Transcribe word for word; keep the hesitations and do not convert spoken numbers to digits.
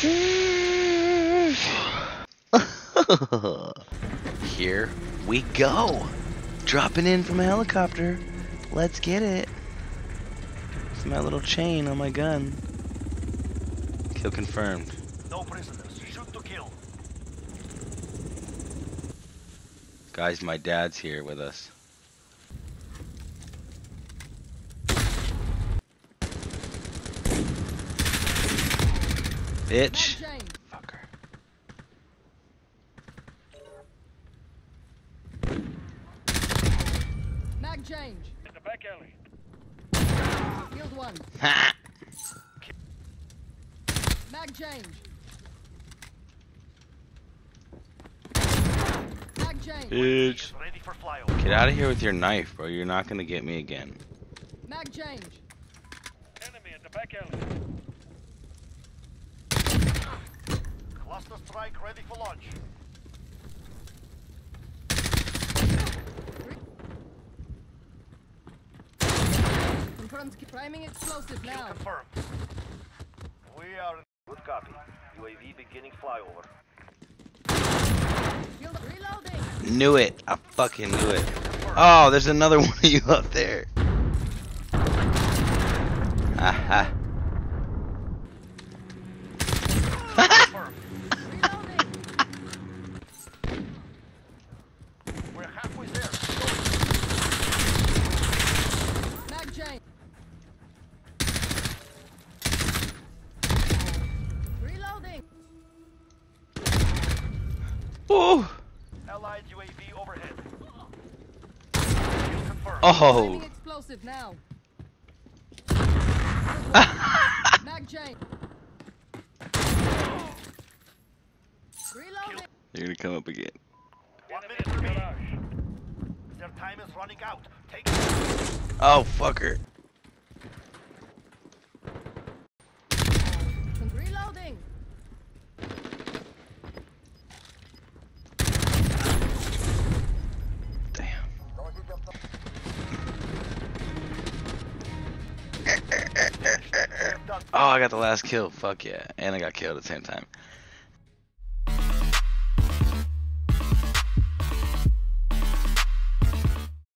Here we go. Dropping in from a helicopter. Let's get it. It's my little chain on my gun. Kill confirmed. No prisoners. Shoot to kill. Guys, my dad's here with us. Bitch. Fucker. Mag change. In the back alley. Killed one. Ha! Mag change. Mag change. Bitch. Ready for flyover. Get out of here with your knife, bro. You're not gonna get me again. Mag change. Enemy in the back alley. Cluster strike ready for launch. Confirmed. Priming explosive Kill now. confirmed. We are in good copy. U A V beginning flyover. Killed. Reloading. Knew it. I fucking knew it. Oh, there's another one of you up there. Aha. Confirmed. Reloading. We're halfway there. Mag change. Reloading. Ooh. Allied U A V overhead. Kill confirmed. Oh. Priming explosive now. Mag change. Reloading. You're gonna come up again. One minute remaining. Their time is running out. Take it. Oh, fucker. Reloading. Damn. Oh, I got the last kill. Fuck yeah. And I got killed at the same time.